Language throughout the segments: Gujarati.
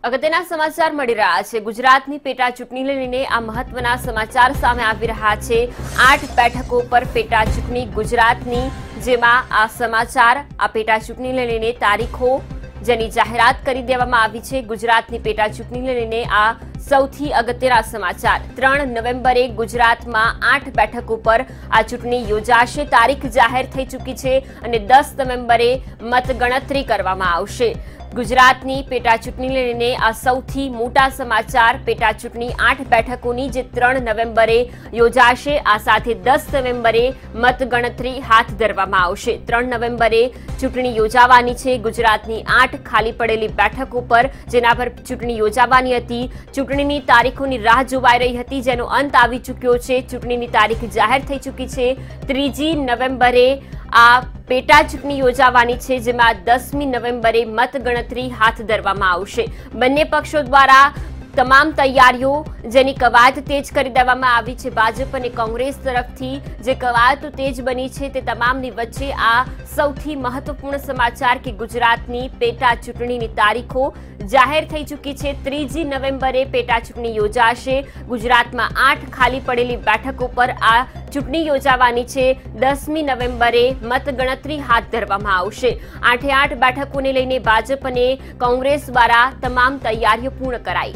અગત્યના સમાચાર મળી રહ્યા છે। ગુજરાતની પેટા ચૂંટણીને લઈને આ મહત્વના સમાચાર સામે આવી રહ્યા છે। 8 બેઠકો પર પેટા ચૂંટણી ગુજરાતની, જેમાં આ સમાચાર આ પેટા ચૂંટણીને લઈને તારીખો જેની જાહેરાત કરી દેવામાં આવી છે। ગુજરાતની પેટા ચૂંટણીને લઈને આ સૌથી અગત્યના સમાચાર। 3 નવેમ્બરે ગુજરાતમાં 8 બેઠકો પર આ ચૂંટણી યોજાશે। તારીખ જાહેર થઈ ચૂકી છે અને 10 નવેમ્બરે મતગણતરી કરવામાં આવશે। ગુજરાતની પેટા ચૂંટણીને લઈને આ સૌથી મોટા સમાચાર। પેટા ચૂંટણી 8 બેઠકોની જે 3 નવેમ્બરે યોજાશે, આ સાથે 10 નવેમ્બરે મતગણતરી હાથ ધરવામાં આવશે। 3 નવેમ્બરે ચૂંટણી યોજાવાની છે ગુજરાતની 8 ખાલી પડેલી બેઠકો પર, જેના પર ચૂંટણી યોજાવાની હતી। ચૂંટણીની તારીખોની રાહ જોવાઈ રહી હતી, જેનો અંત આવી ચૂક્યો છે। ચૂંટણીની તારીખ જાહેર થઈ ચૂકી છે। 3 નવેમ્બરે આ પેટા ચૂંટણી યોજાવાની છે, જેમાં 10મી નવેમ્બરે મતગણતરી હાથ ધરવામાં આવશે। બંને પક્ષો દ્વારા તમામ તૈયારીઓ જેની કવાયત તેજ કરી દેવામાં આવી છે। ભાજપ અને કોંગ્રેસ તરફથી જે કવાયત તેજ બની છે તે તમામની વચ્ચે આ સૌથી મહત્વપૂર્ણ સમાચાર કે ગુજરાતની પેટા ચૂંટણીની તારીખો જાહેર થઈ ચૂકી છે। 3 નવેમ્બરે પેટા ચૂંટણી યોજાશે। ગુજરાતમાં 8 ખાલી પડેલી બેઠકો પર આ ચૂંટણી યોજાવાની છે। 10મી નવેમ્બરે મતગણતરી હાથ ધરવામાં આવશે। 8 બેઠકોને લઈને ભાજપ અને કોંગ્રેસ દ્વારા તમામ તૈયારીઓ પૂર્ણ કરાઈ।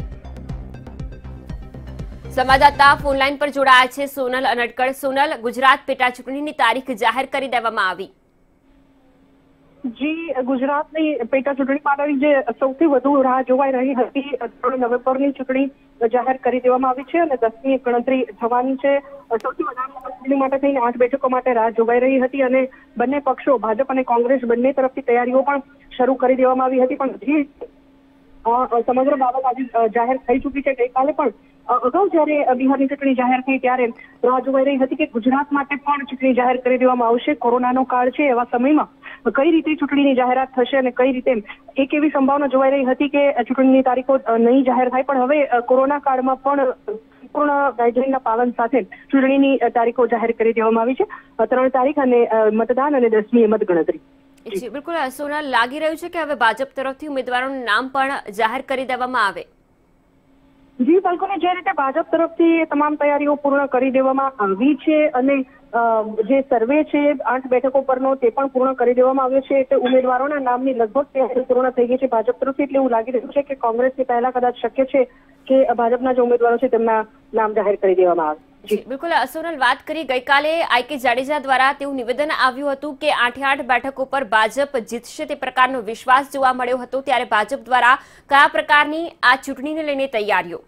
સંવાદદાતા ફોનલાઈન પર જોડાયા છે સોનલ અનડકર। સોનલ, ગુજરાત પેટા ચૂંટણીની તારીખ જાહેર કરી દેવામાં આવી। જી, ગુજરાતની પેટા ચૂંટણી માટેની જે સૌથી વધુ રાહ જોવાઈ રહી હતી, 3 નવેમ્બરની ચૂંટણી જાહેર કરી દેવામાં આવી છે અને 10મી ગણતરી થવાની છે। સૌથી વધારે ચૂંટણી માટે થઈને 8 બેઠકો માટે રાહ જોવાઈ રહી હતી અને બંને પક્ષો ભાજપ અને કોંગ્રેસ બંને તરફથી તૈયારીઓ પણ શરૂ કરી દેવામાં આવી હતી, પણ હજી સમગ્ર બાબત આજે જાહેર થઈ ચૂકી છે। ગઈકાલે પણ અગાઉ જ્યારે બિહારની ચૂંટણી જાહેર થઈ ત્યારે રાહ જોવાઈ રહી હતી કે ગુજરાત માટે પણ ચૂંટણી જાહેર કરી દેવામાં આવશે। કોરોનાનો કાળ છે, એવા સમયમાં કઈ રીતે ચૂંટણીની જાહેરાત થશે અને કઈ રીતે એક એવી સંભાવના જોવાઈ રહી હતી કે ચૂંટણીની તારીખો નહીં જાહેર થાય, પણ હવે કોરોના કાળમાં પણ સંપૂર્ણ ગાઈડલાઈનના પાલન સાથે ચૂંટણીની તારીખો જાહેર કરી દેવામાં આવી છે। 3 તારીખ અને મતદાન અને 10મી મતગણતરી। જી બિલકુલ સોનલ, લાગી રહ્યું છે કે હવે ભાજપ તરફથી ઉમેદવારોનું નામ પણ જાહેર કરી દેવામાં આવે। જી બિલકુલ, જે રીતે ભાજપ તરફથી તમામ તૈયારીઓ પૂર્ણ કરી દેવામાં આવી છે અને જે સર્વે છે 8 બેઠકો પરનો તે પણ પૂર્ણ કરી દેવામાં આવ્યો છે, એટલે ઉમેદવારોના નામની લગભગ તૈયારી પૂર્ણ થઈ ગઈ છે ભાજપ તરફથી। એટલે એવું લાગી રહ્યું છે કે કોંગ્રેસથી પહેલા કદાચ શક્ય છે કે ભાજપના જે ઉમેદવારો છે તેમના નામ જાહેર કરી દેવામાં આવે। જી બિલકુલ સોનલ, વાત કરી ગઈકાલે આઈકે જાડેજા દ્વારા તેવું નિવેદન આવ્યું હતું કે 8 બેઠકો પર ભાજપ જીતશે, તે પ્રકારનો વિશ્વાસ જોવા મળ્યો હતો। ત્યારે ભાજપ દ્વારા કયા પ્રકારની આ ચૂંટણીને લઈને તૈયારીઓ?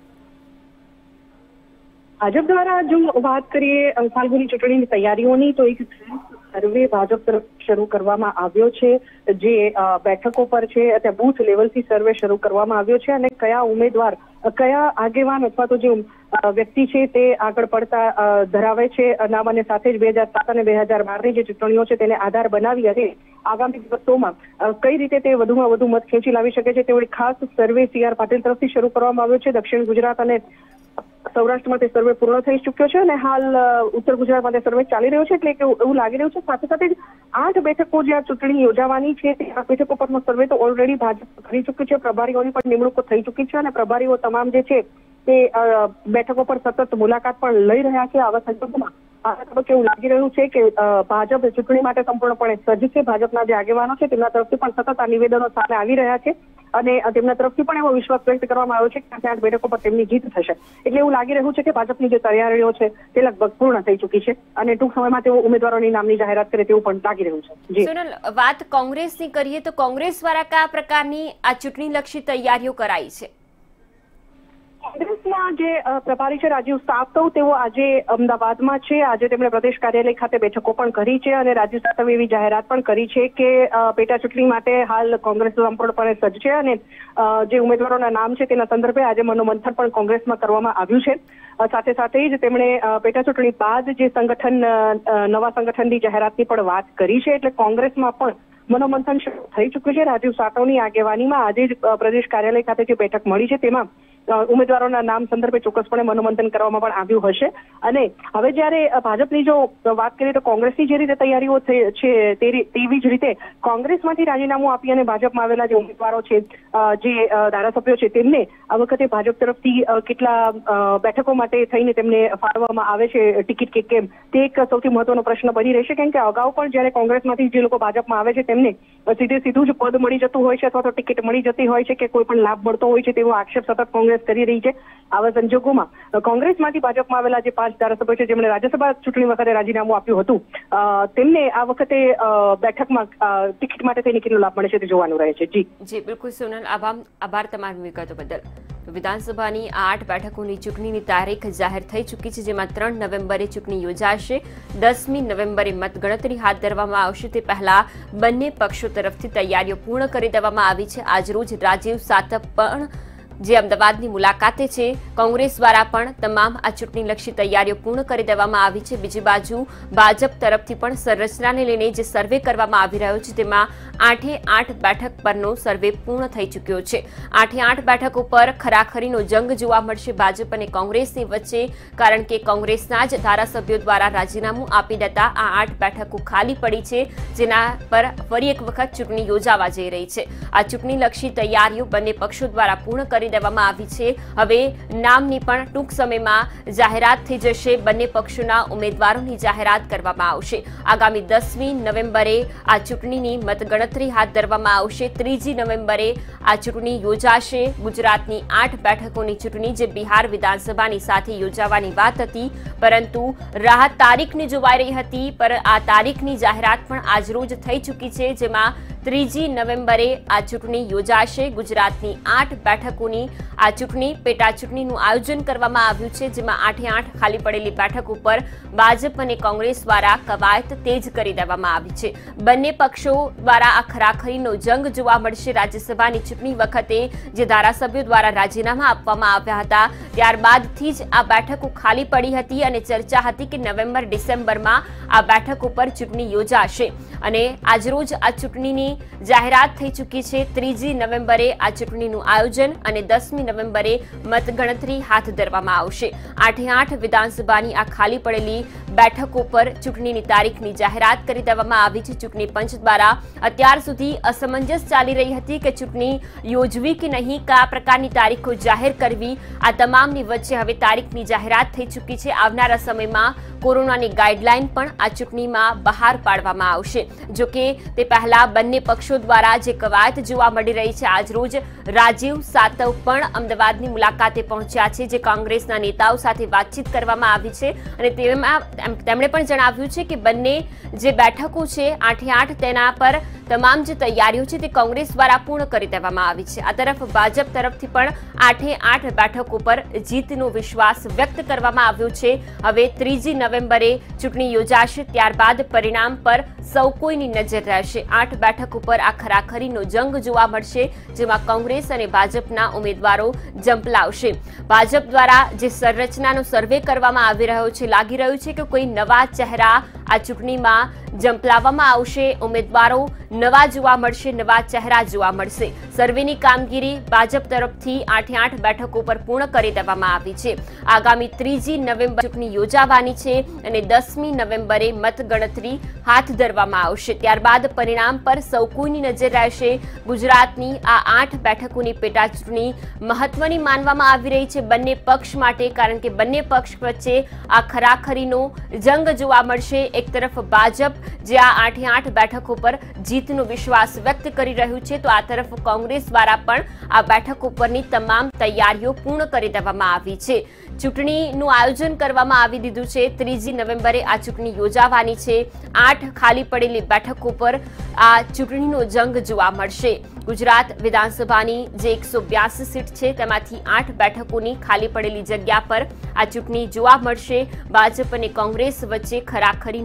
ભાજપ દ્વારા જો વાત કરીએ ફાલ્ગુની ચૂંટણીની તૈયારીઓની, તો એક સર્વે ભાજપ તરફ શરૂ કરવામાં આવ્યો છે, જે બેઠકો પર છે ત્યાં બૂથ લેવલથી સર્વે શરૂ કરવામાં આવ્યો છે અને કયા ઉમેદવાર કયા આગેવાન અથવા તો જે વ્યક્તિ છે તે આગળ પડતા ધરાવે છે નામ, અને સાથે જ 2007 અને 2012ની જે ચૂંટણીઓ છે તેને આધાર બનાવી અને આગામી દિવસોમાં કઈ રીતે તે વધુમાં વધુ મત ખેંચી લાવી શકે છે તેવો ખાસ સર્વે CR પાટીલ તરફથી શરૂ કરવામાં આવ્યો છે। દક્ષિણ ગુજરાત અને સૌરાષ્ટ્રમાં તે સર્વે પૂર્ણ થઈ ચૂક્યો છે અને હાલ ઉત્તર ગુજરાતમાં તે સર્વે ચાલી રહ્યો છે। એટલે કે એવું લાગી રહ્યું છે સાથે સાથે જ 8 બેઠકો જે આ ચૂંટણી યોજાવાની છે તે 8 બેઠકો પરનો સર્વે તો ઓલરેડી ભાજપ કરી ચૂક્યું છે। પ્રભારીઓની પણ નિમણૂકો થઈ ચૂકી છે અને પ્રભારીઓ તમામ જે છે તે બેઠકો પર સતત મુલાકાત પણ લઈ રહ્યા છે। આવા સંજોગોમાં આ તબક્કે એવું લાગી રહ્યું છે કે ભાજપ ચૂંટણી માટે સંપૂર્ણપણે સજ્જ છે। ભાજપના જે આગેવાનો છે તેમના તરફથી પણ સતત આ નિવેદનો સામે આવી રહ્યા છે અને તેમના તરફથી પણ એવો વિશ્વાસ વ્યક્ત કરવામાં આવ્યો છે કે 8 બેઠકો પર તેમની જીત થશે। એટલે એવું લાગી રહ્યું છે કે ભાજપની જે તૈયારીઓ છે તે લગભગ પૂર્ણ થઈ ચૂકી છે અને ટૂંક સમયમાં તેઓ ઉમેદવારોની નામની જાહેરાત કરે તેવું પણ લાગી રહ્યું છે। સોનલ, વાત કોંગ્રેસની કરીએ તો કોંગ્રેસ દ્વારા કયા પ્રકારની આ ચૂંટણીલક્ષી તૈયારીઓ કરાઈ છે? કોંગ્રેસના જે પ્રભારી છે રાજીવ સાતવ, તેઓ આજે અમદાવાદમાં છે। આજે તેમણે પ્રદેશ કાર્યાલય ખાતે બેઠકો પણ કરી છે અને રાજીવ સાતવે એવી જાહેરાત પણ કરી છે કે પેટા ચૂંટણી માટે હાલ કોંગ્રેસ સંપૂર્ણપણે સજ્જ છે અને જે ઉમેદવારોના નામ છે તેના સંદર્ભે આજે મનોમંથન પણ કોંગ્રેસમાં કરવામાં આવ્યું છે। સાથે સાથે જ તેમણે પેટા ચૂંટણી બાદ જે નવા સંગઠનની જાહેરાતની પણ વાત કરી છે। એટલે કોંગ્રેસમાં પણ મનોમંથન શરૂ થઈ ચૂક્યું છે। રાજીવ સાતવની આગેવાનીમાં આજે જ પ્રદેશ કાર્યાલય ખાતે જે બેઠક મળી છે તેમાં ઉમેદવારોના નામ સંદર્ભે ચોક્કસપણે મનોમંથન કરવામાં પણ આવ્યું હશે. અને હવે જ્યારે ભાજપની જો વાત કરીએ તો કોંગ્રેસની જે રીતે તૈયારીઓ છે તેવી જ રીતે કોંગ્રેસમાંથી રાજીનામું આપી અને ભાજપમાં આવેલા જે ઉમેદવારો છે, જે ધારાસભ્યો છે, તેમને આ વખતે ભાજપ તરફથી કેટલા બેઠકો માટે થઈને તેમને ફાળવવામાં આવે છે ટિકિટ કે કેમ, તે એક સૌથી મહત્વનો પ્રશ્ન બની રહેશે. કેમ કે અગાઉ પણ જ્યારે કોંગ્રેસમાંથી જે લોકો ભાજપમાં આવે છે તેમને સીધું જ પદ મળી જતું હોય છે અથવા તો ટિકિટ મળી જતી હોય છે કે કોઈ પણ લાભ મળતો હોય છે તેવો આક્ષેપ સતત કોંગ્રેસ કરી રહી છે. આવા સંજોગોમાં કોંગ્રેસમાંથી ભાજપમાં આવેલા જે 5 ધારાસભ્યો છે જેમણે રાજ્યસભા ચૂંટણી વખતે રાજીનામું આપ્યું હતું, તેમને આ વખતે બેઠકમાં ટિકિટ માટે થઈને કેટલો લાભ મળે છે તે જોવાનું રહે છે. જી બિલકુલ સોનલ, આભાર તમારી વિગતો બદલ. વિધાનસભાની 8 બેઠકોની ચૂંટણીની તારીખ જાહેર થઈ ચૂકી છે, જેમાં 3 નવેમ્બરે ચૂંટણી યોજાશે. 10મી નવેમ્બરે મતગણતરી હાથ ધરવામાં આવશે. તે પહેલા બંને પક્ષો તરફથી તૈયારીઓ પૂર્ણ કરી દેવામાં આવી છે. આજરોજ રાજીવ સાતવ પણ જે અમદાવાદની મુલાકાતે છે. કોંગ્રેસ દ્વારા પણ તમામ આ ચૂંટણીલક્ષી તૈયારીઓ પૂર્ણ કરી દેવામાં આવી છે. બીજી બાજુ ભાજપ તરફથી પણ સંરચનાને લઈને જે સર્વે કરવામાં આવી રહ્યો છે તેમાં 8 બેઠક પરનો સર્વે પૂર્ણ થઈ ચૂક્યો છે. 8 બેઠકો પર ખરાખરીનો જંગ જોવા મળશે ભાજપ અને કોંગ્રેસની વચ્ચે, કારણ કે કોંગ્રેસના જ ધારાસભ્યો દ્વારા રાજીનામું આપી દેતા આ 8 બેઠકો ખાલી પડી છે, જેના પર ફરી એક વખત ચૂંટણી યોજાવા જઈ રહી છે. આ ચૂંટણીલક્ષી તૈયારીઓ બંને પક્ષો દ્વારા પૂર્ણ કરી દેવામાં આવી છે. હવે નામની પણ ટૂંક સમયમાં જાહેરાત થઈ જશે. બંને પક્ષોના ઉમેદવારોની જાહેરાત કરવામાં આવશે. આગામી 10મી નવેમ્બરે આ ચૂંટણીની મતગણતરી હાથ ધરવામાં આવશે. 3જી નવેમ્બરે આ ચૂંટણી યોજાશે. ગુજરાતની 8 બેઠકોની ચૂંટણી જે બિહાર વિધાનસભાની સાથે યોજાવાની વાત હતી, પરંતુ રાહત તારીખની જોવાઈ રહી હતી, પર આ તારીખની જાહેરાત પણ આજરોજ થઈ ચૂકી છે, જેમાં 3જી નવેમ્બરે આ ચૂંટણી યોજાશે. ગુજરાતની 8 બેઠકોની આ ચૂંટણી પેટા ચૂંટણીનું આયોજન કરવામાં આવ્યું છે, જેમાં 8 ખાલી પડેલી બેઠક ઉપર ભાજપ અને કોંગ્રેસ દ્વારા કવાયત તેજ કરી દેવામાં આવી છે. બંને પક્ષો દ્વારા આ ખરાખરીનો જંગ જોવા મળશે. રાજ્યસભાની ચૂંટણી વખતે જે ધારાસભ્યો દ્વારા રાજીનામા આપવામાં આવ્યા હતા, ત્યારબાદથી જ આ બેઠકો ખાલી પડી હતી અને ચર્ચા હતી કે નવેમ્બર-ડિસેમ્બરમાં આ બેઠક ઉપર ચૂંટણી યોજાશે. અને આજરોજ આ ચૂંટણીની જાહેરાત થઈ ચૂકી છે. 3જી નવેમ્બરે આ ચૂંટણીનું આયોજન અને 10મી નવેમ્બરે મતગણતરી હાથ ધરવામાં આવશે. 8 વિધાનસભાની આ ખાલી પડેલી બેઠકો પર ચૂંટણીની તારીખની જાહેરાત કરી દેવામાં આવી છે. ચૂંટણી પંચ દ્વારા અત્યાર સુધી અસમંજસ ચાલી રહી હતી કે ચૂંટણી યોજવી કે નહીં, કયા પ્રકારની તારીખો જાહેર કરવી. આ તમામની વચ્ચે હવે તારીખની જાહેરાત થઈ ચૂકી છે. આવનારા સમયમાં કોરોનાની ગાઈડલાઈન પણ આ ચૂંટણીમાં બહાર પાડવામાં આવશે. જોકે તે પહેલા બંને પક્ષો દ્વારા જે કવાયત જોવા મળી રહી છે, આજરોજ રાજીવ સાતવ પણ અમદાવાદની મુલાકાતે પહોંચ્યા છે, જે કોંગ્રેસના નેતાઓ સાથે વાતચીત કરવામાં આવી છે અને તેમણે પણ જણાવ્યું છે કે બંને જે બેઠકો છે 8 તેના પર તમામ જે તૈયારીઓ છે તે કોંગ્રેસ દ્વારા પૂર્ણ કરી દેવામાં આવી છે. આ તરફ ભાજપ તરફથી પણ 8 બેઠકો પર જીતનો વિશ્વાસ વ્યક્ત કરવામાં આવ્યો છે. હવે 3જી નવેમ્બરે ચૂંટણી યોજાશે, ત્યારબાદ પરિણામ પર સૌ કોઈની નજર રહેશે. 8 બેઠકો પર આ ખરાખરીનો જંગ જોવા મળશે, જેમાં કોંગ્રેસ અને ભાજપના ઉમેદવારો ઝંપલાવશે. ભાજપ દ્વારા જે સંરચનાનો સર્વે કરવામાં આવી રહ્યો છે, લાગી રહ્યું છે કે કોઈ નવા ચહેરા આ ચૂંટણીમાં ઝંપલાવવામાં આવશે. ઉમેદવારો નવા જોવા મળશે, નવા ચહેરા જોવા મળશે. સર્વેની કામગીરી ભાજપ તરફથી 8 બેઠકો પર પૂર્ણ કરી દેવામાં આવી છે. આગામી 3જી નવેમ્બર ચૂંટણી યોજાવાની છે અને 10મી નવેમ્બરે મતગણતરી હાથ ધરવામાં આવશે. ત્યારબાદ પરિણામ પર સૌ કોઈની નજર રહેશે. ગુજરાતની આ 8 બેઠકોની પેટા ચૂંટણી મહત્વની માનવામાં આવી રહી છે બંને પક્ષ માટે, કારણ કે બંને પક્ષ વચ્ચે આ ખરાખરીનો જંગ જોવા મળશે. એક તરફ ભાજપ જે આ 8 બેઠકો પર જીતનો વિશ્વાસ વ્યક્ત કરી રહ્યું છે, તો આ તરફ કોંગ્રેસ દ્વારા પણ આ બેઠકો પરની તમામ તૈયારીઓ પૂર્ણ કરી દેવામાં આવી છે. ચૂંટણીનું આયોજન કરવામાં આવી દીધું છે. 3જી નવેમ્બરે આ ચૂંટણી યોજાવાની છે. 8 ખાલી પડેલી બેઠકો પર આ ચૂંટણીનો જંગ જોવા મળશે. ગુજરાત વિધાનસભાની જે 182 સીટ છે તેમાંથી 8 બેઠકોની ખાલી પડેલી જગ્યા પર આ ચૂંટણી જોવા મળશે. ભાજપ અને કોંગ્રેસ વચ્ચે ખરાખરીનો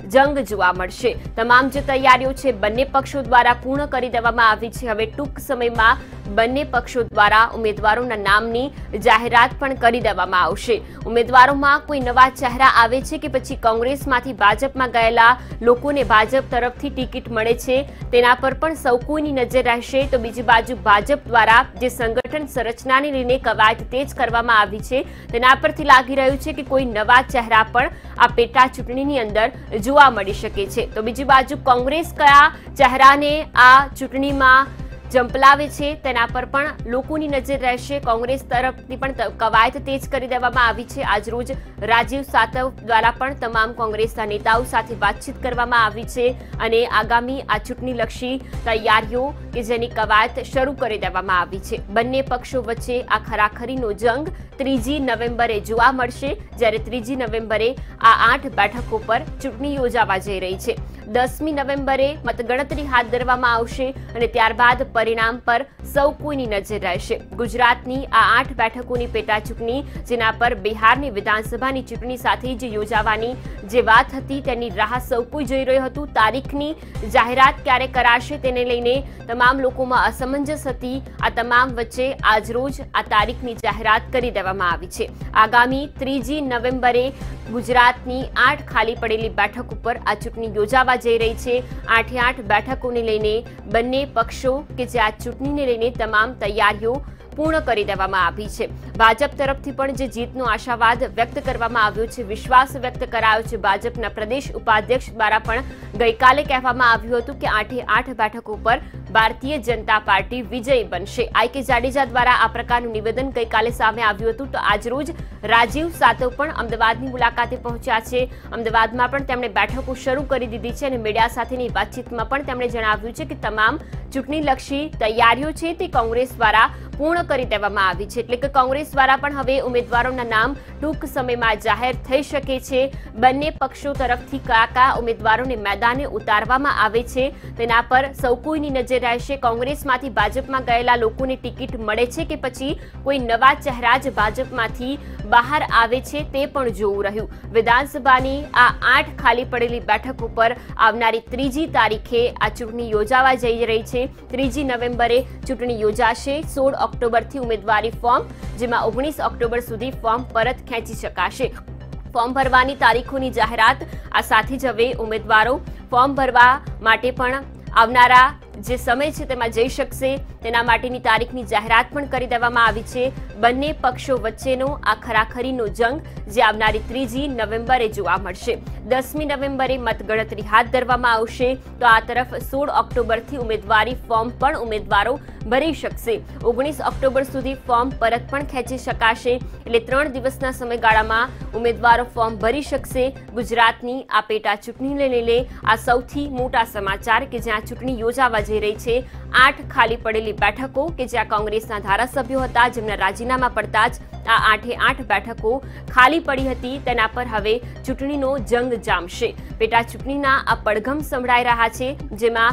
જંગ જોવા મળશે। તમામ જે તૈયારીઓ છે બંને પક્ષો દ્વારા પૂર્ણ કરી દેવામાં આવી છે। હવે ટૂંક સમયમાં બંને પક્ષો દ્વારા ઉમેદવારોના નામની જાહેરાત પણ કરી દેવામાં આવશે। ઉમેદવારોમાં કોઈ નવા ચહેરા આવે છે કે પછી કોંગ્રેસમાંથી ભાજપમાં ગયેલા લોકોને ભાજપ તરફથી ટિકિટ મળે છે તેના પર પણ સૌ કોઈની નજર રહેશે। તો બીજી બાજુ ભાજપ દ્વારા જે સંગઠન સંરચનાને લઈને કવાયત તેજ કરવામાં આવી છે તેના પરથી લાગી રહ્યું છે કે કોઈ નવા ચહેરા પણ આ પેટા ચૂંટણીની અંદર જોવા મળી શકે છે। તો બીજી બાજુ કોંગ્રેસ કયા ચહેરાને આ ચૂંટણીમાં જંપલાવે છે તેના પર પણ લોકોની નજર રહેશે। કોંગ્રેસ તરફથી પણ કવાયત તેજ કરી દેવામાં આવી છે। આજરોજ રાજીવ સાતવ દ્વારા પણ તમામ કોંગ્રેસના નેતાઓ સાથે વાતચીત કરવામાં આવી છે અને આગામી આ ચૂંટણીલક્ષી તૈયારીઓ કે જેની કવાયત શરૂ કરી દેવામાં આવી છે। બંને પક્ષો વચ્ચે આ ખરાખરીનો જંગ 3 નવેમ્બરે જોવા મળશે, જ્યારે 3 નવેમ્બરે આ 8 બેઠકો પર ચૂંટણી યોજાવા જઈ રહી છે। 10મી નવેમ્બરે મતગણતરી હાથ ધરવામાં આવશે અને ત્યારબાદ પરિણામ પર સૌ કોઈની નજર રહેશે। ગુજરાતની આ 8 બેઠકોની પેટા ચૂંટણી જેના પર બિહારની વિધાનસભાની ચૂંટણી સાથે જ યોજાવાની જે વાત હતી તેની રાહ સૌ કોઈ જોઈ રહ્યું હતું। તારીખની જાહેરાત ક્યારે કરાશે તેને લઈને તમામ લોકોમાં અસમંજસ હતી। આ તમામ વચ્ચે આજરોજ આ તારીખની જાહેરાત કરી દેવામાં આવી છે। આગામી 3 નવેમ્બરે ગુજરાતની 8 ખાલી પડેલી બેઠક ઉપર આ ચૂંટણી યોજાવા જઈ રહી છે। 8 બેઠકોને લઈને બંને પક્ષો કે જે આ ચૂંટણીને લઈને તમામ તૈયારીઓ પૂર્ણ કરી દેવામાં આવી છે। ભાજપ તરફથી પણ જે જીતનો આશાવાદ વ્યક્ત કરવામાં આવ્યો છે, વિશ્વાસ વ્યક્ત કરાયો છે। ભાજપના પ્રદેશ ઉપાધ્યક્ષ દ્વારા પણ ગઈકાલે કહેવામાં આવ્યું હતું કે 8 બેઠકો પર ભારતીય જનતા પાર્ટી વિજયી બનશે। આઈ.કે. જાડેજા દ્વારા આ પ્રકારનું નિવેદન ગઈકાલે સામે આવ્યું હતું। તો આજરોજ રાજીવ સાતવ પણ અમદાવાદની મુલાકાતે પહોંચ્યા છે। અમદાવાદમાં પણ તેમણે બેઠકો શરૂ કરી દીધી છે અને મીડિયા સાથેની વાતચીતમાં પણ તેમણે જણાવ્યું છે કે તમામ ચૂંટણીલક્ષી તૈયારીઓ છે તે કોંગ્રેસ દ્વારા પૂર્ણ કરી દેવામાં આવી છે। એટલે કે કોંગ્રેસ દ્વારા પણ હવે ઉમેદવારોના નામ ટૂંક સમયમાં જાહેર થઈ શકે છે। બંને પક્ષો તરફથી કયા ઉમેદવારોને મેદાને ઉતારવામાં આવે છે તેના પર સૌ કોઈની નજર રહેશે। કોંગ્રેસમાંથી ભાજપમાં ગયેલા લોકોને ટિકિટ મળે છે કે પછી કોઈ નવા ચહેરા જ ભાજપમાંથી બહાર આવે છે તે પણ જોવું રહ્યું। વિધાનસભાની આ 8 ખાલી પડેલી બેઠકો પર આવનારી 3 તારીખે આ ચૂંટણી યોજાવા જઈ રહી છે। 3 નવેમ્બરે ચૂંટણી યોજાશે। 16 ઓક્ટોબરથી ઉમેદવારી ફોર્મ, જેમાં 19 ઓક્ટોબર સુધી ફોર્મ પરત ખેંચી શકાશે। ફોર્મ ભરવાની તારીખોની જાહેરાત આ સાથે જ હવે ઉમેદવારો ફોર્મ ભરવા માટે પણ આવનારા જે સમય છે તેમાં જઈ શકશે તેના માટેની તારીખની જાહેરાત પણ કરી દેવામાં આવી છે। બંને પક્ષો વચ્ચેનો આ ખરાખરીનો જંગ જે આવનારી 3 નવેમ્બરે જોવા મળશે। 10મી નવેમ્બરે મતગણતરી હાથ ધરવામાં આવશે। તો આ તરફ 16 ઓક્ટોબરથી ઉમેદવારી ફોર્મ પણ ઉમેદવારો ભરી શકશે। 19 ઓક્ટોબર સુધી ફોર્મ પરત પણ ખેંચી શકાશે। એટલે 3 દિવસના સમયગાળામાં ઉમેદવારો ફોર્મ ભરી શકશે। ગુજરાતની આ પેટા ચૂંટણીને લઈને આ સૌથી મોટા સમાચાર કે જ્યાં ચૂંટણી યોજાવા જઈ રહી છે। 8 ખાલી પડેલી બેઠકો કે જ્યાં કોંગ્રેસના ધારાસભ્યો હતા જેમના રાજીનામા પડતા જ આ 8 બેઠકો ખાલી પડી હતી તેના પર હવે ચૂંટણીનો જંગ જામશે। પેટા ચૂંટણીના આ પડઘમ સંભળાઈ રહ્યા છે જેમાં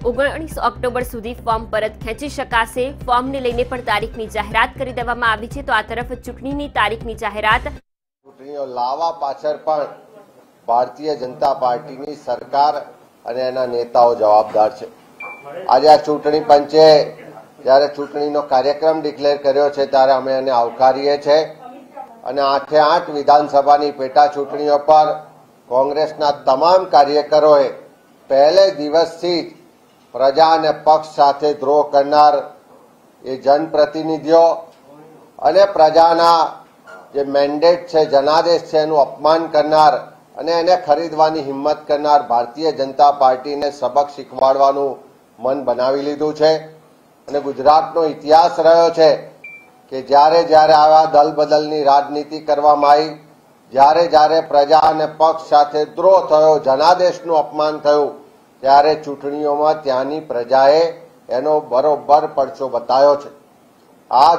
19 ઓક્ટોબર સુધી ફોર્મ પરત ખેંચી શકાશે। ફોર્મને લઈને પણ તારીખની જાહેરાત કરી દેવામાં આવી છે। તો આ તરફ ચૂંટણીની તારીખની જાહેરાત ચૂંટણીઓ લાવવા પાછળ પણ ભારતીય જનતા પાર્ટીની સરકાર અને એના નેતાઓ જવાબદાર છે। આજે આ ચૂંટણી પંચે જ્યારે ચૂંટણીનો કાર્યક્રમ ડિક્લેર કર્યો છે ત્યારે અમે એને આવકારીએ છીએ અને 8 વિધાનસભાની પેટા ચૂંટણીઓ પર કોંગ્રેસના તમામ કાર્યકરોએ પહેલે દિવસથી જ પ્રજા અને પક્ષ સાથે દ્રોહ કરનાર એ જનપ્રતિનિધિઓ અને પ્રજાના જે મેન્ડેટ છે, જનાદેશ છે એનું અપમાન કરનાર અને એને ખરીદવાની હિંમત કરનાર ભારતીય જનતા પાર્ટીને સબક શીખવાડવાનું મન બનાવી લીધું છે। અને ગુજરાતનો ઇતિહાસ રહ્યો છે કે જ્યારે જ્યારે આવા દલ બદલની રાજનીતિ કરવામાં આવી, જ્યારે જ્યારે પ્રજા અને પક્ષ સાથે દ્રોહ થયો, જનાદેશનું અપમાન થયું, ત્યારે ચૂંટણીઓમાં ત્યાંની પ્રજાએ એનો બરોબર પડછો બતાવ્યો છે। આ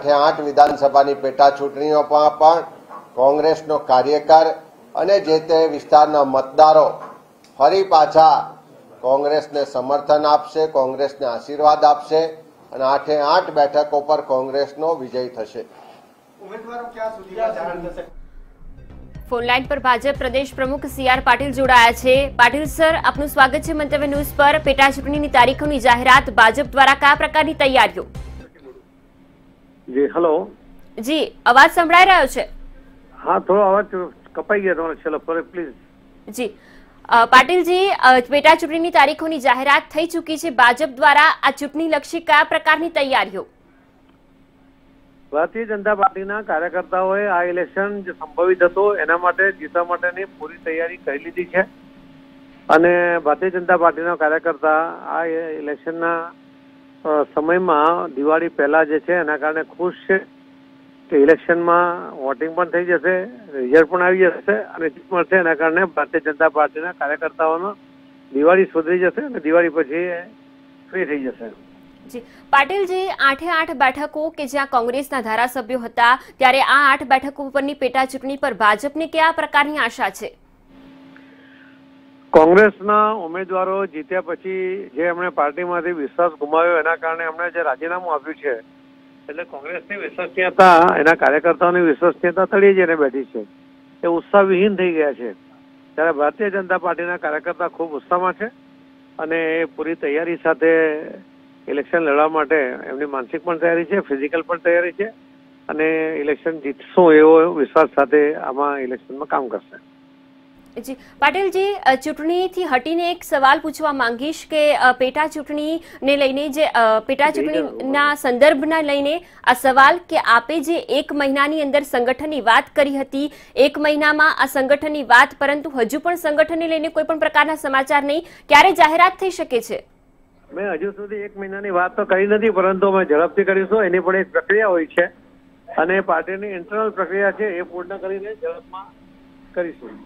8 વિધાનસભાની પેટા ચૂંટણીઓમાં પણ કોંગ્રેસનો કાર્યકર અને જે તે વિસ્તારના મતદારો ફરી પાછા કોંગ્રેસને સમર્થન આપશે, કોંગ્રેસને આશીર્વાદ આપશે અને 8 બેઠકો પર કોંગ્રેસનો વિજય થશે। ફોન લાઈન પર ભાજપ પ્રદેશ પ્રમુખ CR પાટીલ જોડાયા છે। પાટીલ સર, આપનું સ્વાગત છે મંતવ્ય ન્યૂઝ પર। પેટા ચૂંટણીની તારીખોની જાહેરાત ભાજપ દ્વારા કયા પ્રકારની તૈયારીઓ? જી હેલો જી, અવાજ સંભળાઈ રહ્યો છે? હા, થોડો અવાજ કપાઈ ગયો તમારો છેલ્લો, પ્લીઝ। જી પાટીલજી, પેટા ચૂંટણીની તારીખોની જાહેરાત થઈ ચૂકી છે ભાજપ દ્વારા। આ ચૂંટણીલક્ષી કયા પ્રકારની તૈયારીઓ? ભારતીય જનતા પાર્ટીના કાર્યકર્તાઓએ આ ઇલેક્શન જે સંભવિત હતો એના માટે જીતવા માટેની પૂરી તૈયારી કરી લીધી છે અને ભારતીય જનતા પાર્ટીના કાર્યકર્તા આ ઇલેક્શનના સમયમાં દિવાળી પહેલા જે છે એના કારણે ખુશ છે કે ઇલેક્શનમાં વોટિંગ પણ થઈ જશે, રિઝલ્ટ પણ આવી જશે અને જીત મળશે। એના કારણે ભારતીય જનતા પાર્ટીના કાર્યકર્તાઓનો દિવાળી સુધરી જશે અને દિવાળી પછી ફ્રી થઈ જશે। જી પાટીલજી, 8 બેઠકો કે જ્યાં કોંગ્રેસના ધારાસભ્યો હતા ત્યારે આ 8 બેઠકો પરની પેટા ચૂંટણી પર ભાજપને કયા પ્રકારની આશા છે? કોંગ્રેસના ઉમેદવારો જીત્યા પછી જે એમણે પાર્ટીમાંથી વિશ્વાસ ગુમાવ્યો એના કારણે એમણે જે રાજીનામું આપ્યું છે એટલે કોંગ્રેસની વિશ્વસનીયતા, એના કાર્યકર્તાઓની વિશ્વસનીયતા તળિયે જઈને બેઠી છે, એ ઉત્સાહવિહીન થઈ ગયા છે। ત્યારે ભારતીય જનતા પાર્ટીના કાર્યકર્તા ખૂબ ઉત્સાહમાં છે અને પૂરી તૈયારી સાથે ઇલેક્શન લડવા માટે એમની માનસિક પણ તૈયારી છે, ફિઝિકલ પણ તૈયારી છે અને ઇલેક્શન જીતશું એવો વિશ્વાસ સાથે આમાં ઇલેક્શનમાં કામ કરશે। જી પાટીલજી, ચૂંટણીથી હટીને એક સવાલ પૂછવા માંગીશ કે પેટા ચૂંટણીને લઈને જે પેટા ચૂંટણીના સંદર્ભના લઈને આ સવાલ કે આપે જે 1 મહિનાની અંદર સંગઠનની વાત કરી હતી, 1 મહિનામાં આ સંગઠનની વાત, પરંતુ હજુ પણ સંગઠનને લઈને કોઈ પણ પ્રકારના સમાચાર નહીં, ક્યારે જાહેરાત થઈ શકે છે? મેં હજુ સુધી 1 મહિનાની વાત તો કરી નથી, પરંતુ અમે ઝડપથી કરીશું। એની પણ એક પ્રક્રિયા હોય છે અને પાર્ટીની ઇન્ટરનલ પ્રક્રિયા છે એ પૂર્ણ કરીને ઝડપમાં કરીશું।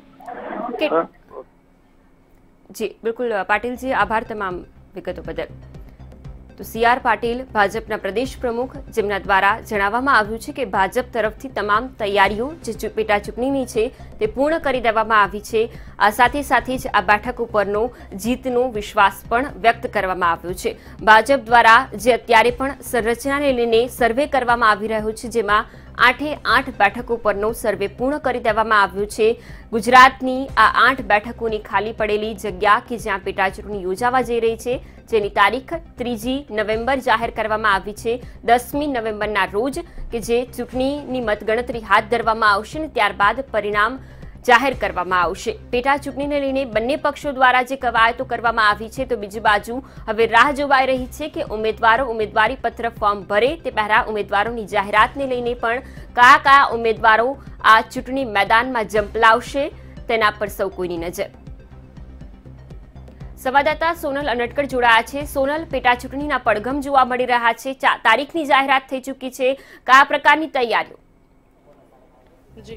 જી બિલકુલ પાટીલજી, આભાર તમામ વિગતો બદલ। તો CR પાટીલ ભાજપના પ્રદેશ પ્રમુખ, જેમના દ્વારા જણાવવામાં આવ્યું છે કે ભાજપ તરફથી તમામ તૈયારીઓ જે પેટા ચૂંટણીની છે તે પૂર્ણ કરી દેવામાં આવી છે। આ સાથે સાથે જ આ બેઠક ઉપરનો જીતનો વિશ્વાસ પણ વ્યક્ત કરવામાં આવ્યો છે। ભાજપ દ્વારા જે અત્યારે પણ સંરચનાને લઈને સર્વે કરવામાં આવી રહ્યો છે, જેમાં 8 બેઠકો પરનો સર્વે પૂર્ણ કરી દેવામાં આવ્યો છે। ગુજરાતની આ 8 બેઠકોની ખાલી પડેલી જગ્યા કે જ્યાં પેટા ચૂંટણી યોજાવા જઈ રહી છે, જેની તારીખ 3 નવેમ્બર જાહેર કરવામાં આવી છે। 10મી નવેમ્બરના રોજ કે જે ચૂંટણીની મતગણતરી હાથ ધરવામાં આવશે અને ત્યારબાદ પરિણામ જાહેર કરવામાં આવશે। પેટા ચૂંટણીને લઈને બંને પક્ષો દ્વારા જે કવાયતો કરવામાં આવી છે, તો બીજી બાજુ હવે રાહ જોવાઈ રહી છે કે ઉમેદવારો ઉમેદવારી પત્ર ફોર્મ ભરે તે પહેલા ઉમેદવારોની જાહેરાતને લઈને પણ કયા ઉમેદવારો આ ચૂંટણી મેદાનમાં ઝંપલાવશે તેના પર સૌ કોઈની નજર। સંવાદદાતા સોનલ અનટકર જોડાયા છે। સોનલ, પેટા ચૂંટણીના પડઘમ જોવા મળી રહ્યા છે, તારીખની જાહેરાત થઈ ચૂકી છે, કયા પ્રકારની તૈયારીઓ? જી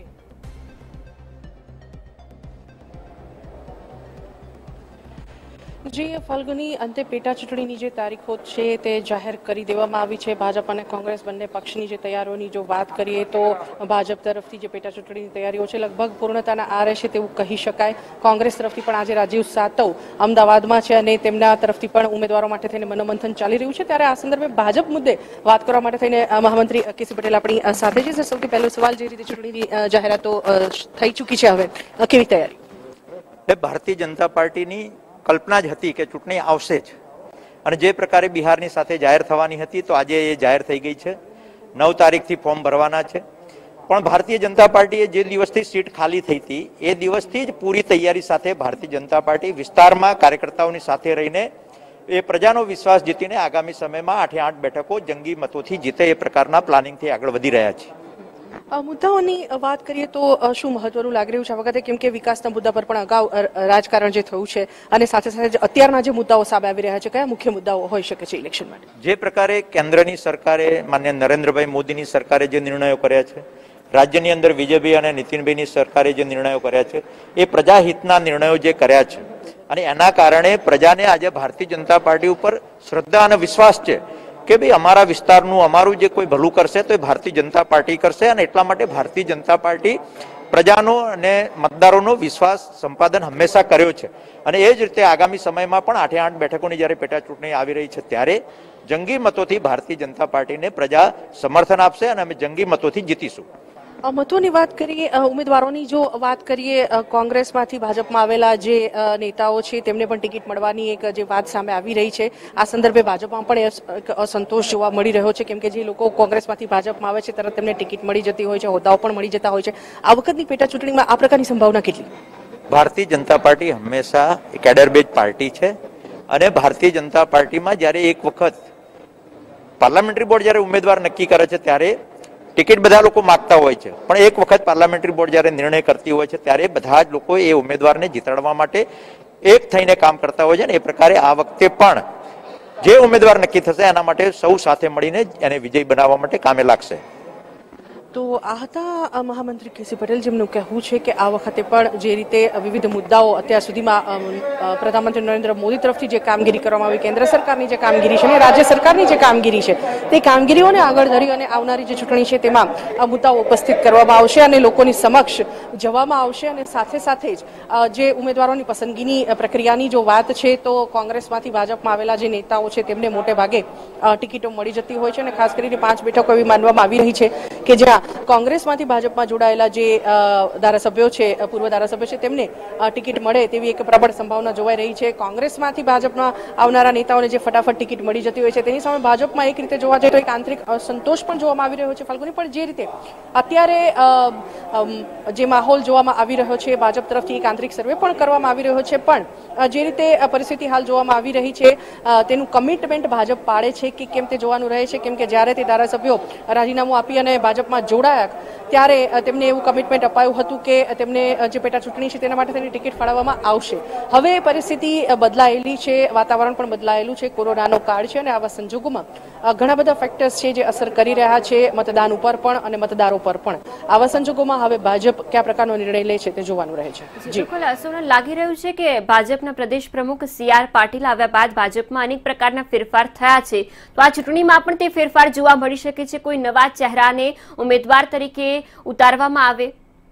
જી ફલ્ગુની, અંતે પેટા ચૂંટણીની જે તારીખો છે તે જાહેર કરી દેવામાં આવી છે। ભાજપ અને કોંગ્રેસ બંને પક્ષની જે તૈયારીઓની જો વાત કરીએ તો ભાજપ તરફથી જે પેટા ચૂંટણીની તૈયારીઓ છે લગભગ પૂર્ણતાના આરે છે તેવું કહી શકાય। કોંગ્રેસ તરફથી પણ આજે રાજીવ સાતવ અમદાવાદમાં છે અને તેમના તરફથી પણ ઉમેદવારો માટે થઈને મનોમંથન ચાલી રહ્યું છે। ત્યારે આ સંદર્ભે ભાજપ મુદ્દે વાત કરવા માટે થઈને મહામંત્રી KC પટેલ આપણી સાથે છે। સૌથી પહેલો સવાલ, જે રીતે ચૂંટણીની જાહેરાતો થઈ ચૂકી છે, હવે કેવી તૈયારી? ભારતીય જનતા પાર્ટીની કલ્પના જ હતી કે ચૂંટણી આવશે જ અને જે પ્રકારે બિહારની સાથે જાહેર થવાની હતી તો આજે એ જાહેર થઈ ગઈ છે। 9 તારીખથી ફોર્મ ભરવાના છે, પણ ભારતીય જનતા પાર્ટીએ જે દિવસથી સીટ ખાલી થઈ હતી એ દિવસથી જ પૂરી તૈયારી સાથે ભારતીય જનતા પાર્ટી વિસ્તારમાં કાર્યકર્તાઓની સાથે રહીને એ પ્રજાનો વિશ્વાસ જીતીને આગામી સમયમાં 8 બેઠકો જંગી મતોથી જીતે એ પ્રકારના પ્લાનિંગથી આગળ વધી રહ્યા છે। મુદ્દાઓની વાત કરીએ તો શું મહત્વનું લાગી રહ્યું છે આ વખતે, કેમ કે વિકાસના મુદ્દા પર પણ અગાઉ રાજકારણ જે થયું છે અને સાથે સાથે અત્યારના જે મુદ્દાઓ સામે આવી રહ્યા છે, કયા મુખ્ય મુદ્દાઓ હોઈ શકે છે ઇલેક્શન માટે? જે પ્રકારે કેન્દ્રની સરકારે, માન્ય નરેન્દ્રભાઈ મોદીની સરકારે જે નિર્ણયો કર્યા છે, રાજ્યની અંદર વિજયભાઈ અને નીતિનભાઈની સરકારે જે નિર્ણયો કર્યા છે, એ પ્રજાહિતના નિર્ણયો જે કર્યા છે અને એના કારણે પ્રજાને આજે ભારતીય જનતા પાર્ટી ઉપર શ્રદ્ધા અને વિશ્વાસ છે કે ભાઈ અમારા વિસ્તારનું, અમારું જે કોઈ ભલું કરશે તો એ ભારતીય જનતા પાર્ટી કરશે અને એટલા માટે ભારતીય જનતા પાર્ટી પ્રજાનો અને મતદારોનો વિશ્વાસ સંપાદન હંમેશા કર્યો છે અને એ જ રીતે આગામી સમયમાં પણ 8 બેઠકોની જ્યારે પેટા ચૂંટણી આવી રહી છે ત્યારે જંગી મતોથી ભારતીય જનતા પાર્ટીને પ્રજા સમર્થન આપશે અને અમે જંગી મતોથી જીતીશું। મહત્વની વાત કરીએ ઉમેદવારોની જો વાત કરીએ કોંગ્રેસમાંથી ભાજપમાં આવેલા જે નેતાઓ છે તેમને પણ ટિકિટ મળવાની એક જે વાત સામે આવી રહી છે આ સંદર્ભે ભાજપમાં પણ એક અસંતોષ જોવા મળી રહ્યો છે કેમ કે જે લોકો કોંગ્રેસમાંથી ભાજપમાં આવે છે તરત તેમને ટિકિટ મળી જતી હોય છે, હોદ્દાઓ પણ મળી જતા હોય છે. આ વખતની પેટા ચૂંટણીમાં આ પ્રકારની સંભાવના કેટલી? ભારતીય જનતા પાર્ટી હંમેશા કેડર બેઝ પાર્ટી છે અને ભારતીય જનતા પાર્ટીમાં જ્યારે એક વખત પાર્લામેન્ટરી બોર્ડ જ્યારે ઉમેદવાર નક્કી કરે છે ત્યારે ટિકિટ બધા લોકો માંગતા હોય છે, પણ એક વખત પાર્લામેન્ટરી બોર્ડ જ્યારે નિર્ણય કરતી હોય છે ત્યારે બધા જ લોકો એ ઉમેદવારને જીતાડવા માટે એક થઈને કામ કરતા હોય છે. ને એ પ્રકારે આ વખતે પણ જે ઉમેદવાર નક્કી થશે એના માટે સૌ સાથે મળીને એને વિજય બનાવવા માટે કામે લાગશે. તો આ હતા મહામંત્રી કેસી પટેલ, જેમનું કહેવું છે કે આ વખતે પણ જે રીતે વિવિધ મુદ્દાઓ અત્યાર સુધીમાં પ્રધાનમંત્રી નરેન્દ્ર મોદી તરફથી જે કામગીરી કરવામાં આવી, કેન્દ્ર સરકારની જે કામગીરી છે અને રાજ્ય સરકારની જે કામગીરી છે તે કામગીરીઓને આગળ ધરી અને આવનારી જે ચૂંટણી છે તેમાં આ મુદ્દાઓ ઉપસ્થિત કરવામાં આવશે અને લોકોની સમક્ષ જવામાં આવશે. અને સાથે સાથે જ જે ઉમેદવારોની પસંદગીની પ્રક્રિયાની જો વાત છે તો કોંગ્રેસમાંથી ભાજપમાં આવેલા જે નેતાઓ છે તેમને મોટે ભાગે ટિકિટો મળી જતી હોય છે અને ખાસ કરીને 5 બેઠકો એવી માનવામાં આવી રહી છે કે જ્યાં કોંગ્રેસમાંથી ભાજપમાં જોડાયેલા જે ધારાસભ્યો છે, પૂર્વ ધારાસભ્યો છે, તેમને ટિકિટ મળે તેવી એક પ્રબળ સંભાવના જોવાઈ રહી છે. કોંગ્રેસમાંથી ભાજપમાં આવનારા નેતાઓને જે ફટાફટ ટિકિટ મળી જતી હોય છે તેની સામે ભાજપમાં એક રીતે જોવા જઈએ તો એક આંતરિક અસંતોષ પણ જોવામાં આવી રહ્યો છે. ફાલ્ગુની, પણ જે રીતે અત્યારે જે માહોલ જોવામાં આવી રહ્યો છે, ભાજપ તરફથી એક આંતરિક સર્વે પણ કરવામાં આવી રહ્યો છે, પણ જે રીતે પરિસ્થિતિ હાલ જોવામાં આવી રહી છે તેનું કમિટમેન્ટ ભાજપ પાડે છે કે કેમ તે જોવાનું રહે છે. કેમ કે જ્યારે તે ધારાસભ્યો રાજીનામું આપી અને ભાજપમાં જોડાયા ત્યારે તેમને એવું કમિટમેન્ટ અપાયું હતું કે તેમને જે પેટા ચૂંટણી છે તેના માટે તેની ટિકિટ ફાળવવામાં આવશે. હવે પરિસ્થિતિ બદલાયેલી છે, વાતાવરણ પણ બદલાયેલું છે, કોરોનાનો કાળ છે અને આવા સંજોગોમાં ઘણા બધા ફેક્ટર્સ છે જે અસર કરી રહ્યા છે મતદાન ઉપર પણ અને મતદારો પર પણ. આવા સંજોગોમાં હવે ભાજપ કયા પ્રકારનો નિર્ણય લે છે તે જોવાનું રહે છે. બિલકુલ, સોનલ, લાગી રહ્યું છે કે ભાજપના પ્રદેશ પ્રમુખ CR પાટીલ આવ્યા બાદ ભાજપમાં અનેક પ્રકારના ફેરફાર થયા છે, તો આ ચૂંટણીમાં પણ તે ફેરફાર જોવા મળી શકે છે? કોઈ નવા ચહેરાને ઉમેદવાર તરીકે ઉતારવામાં આવે?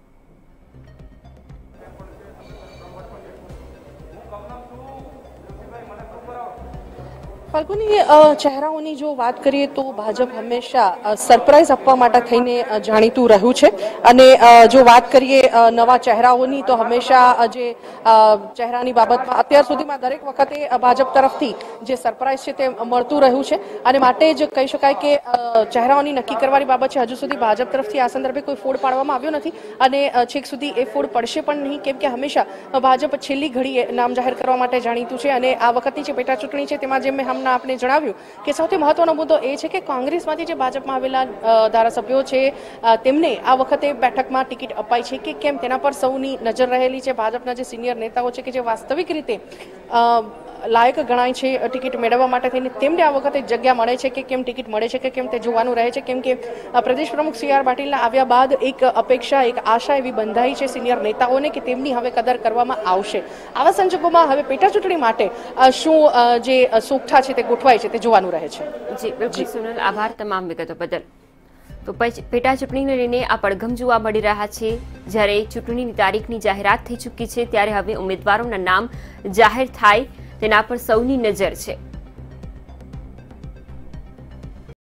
ફાલ્ગુની, ચહેરાઓની જો વાત કરીએ તો ભાજપ હંમેશા સરપ્રાઇઝ આપવા માટે થઈને જાણીતું રહ્યું છે અને જો વાત કરીએ નવા ચહેરાઓની તો હંમેશા જે ચહેરાની બાબતમાં અત્યાર સુધીમાં દરેક વખતે ભાજપ તરફથી જે સરપ્રાઇઝ છે તે મળતું રહ્યું છે અને માટે જ કહી શકાય કે ચહેરાઓની નક્કી કરવાની બાબત છે. હજુ સુધી ભાજપ તરફથી આ સંદર્ભે કોઈ ફોડ પાડવામાં આવ્યો નથી અને છેક સુધી એ ફોડ પડશે પણ નહીં, કેમ કે હંમેશા ભાજપ છેલ્લી ઘડીએ નામ જાહેર કરવા માટે જાણીતું છે. અને આ વખતની જે પેટા ચૂંટણી છે તેમાં જેમ મેં આપણે જણાવ્યું કે સૌથી મહત્વનો મુદ્દો એ છે કે કોંગ્રેસમાંથી જે ભાજપમાં આવેલા ધારાસભ્યો છે તેમને આ વખતે બેઠકમાં ટિકિટ અપાઈ છે કે કેમ તેના પર સૌની નજર રહેલી છે. ભાજપના જે સિનિયર નેતાઓ છે કે જે વાસ્તવિક રીતે લાયક ગણાય છે ટિકિટ મેળવવા માટે થઈને તેમને આ વખતે જગ્યા મળે છે કે કેમ, ટિકિટ મળે છે કે કેમ તે જોવાનું રહે છે. કેમ કે પ્રદેશ પ્રમુખ CR પાટીલના આવ્યા બાદ એક અપેક્ષા, એક આશા એવી બંધાઈ છે સિનિયર નેતાઓને કે તેમની હવે કદર કરવામાં આવશે. આવા સંજોગોમાં હવે પેટા ચૂંટણી માટે શું જે સોગઠા છે તે ગોઠવાય છે તે જોવાનું રહે છે. જી બિલકુલ સોનલ, આભાર તમામ વિગતો બદલ. તો પેટા ચૂંટણીને લઈને આ પડઘમ જોવા મળી રહ્યા છે. જ્યારે ચૂંટણીની તારીખની જાહેરાત થઈ ચૂકી છે ત્યારે હવે ઉમેદવારોના નામ જાહેર થાય તેના પર સૌની નજર છે.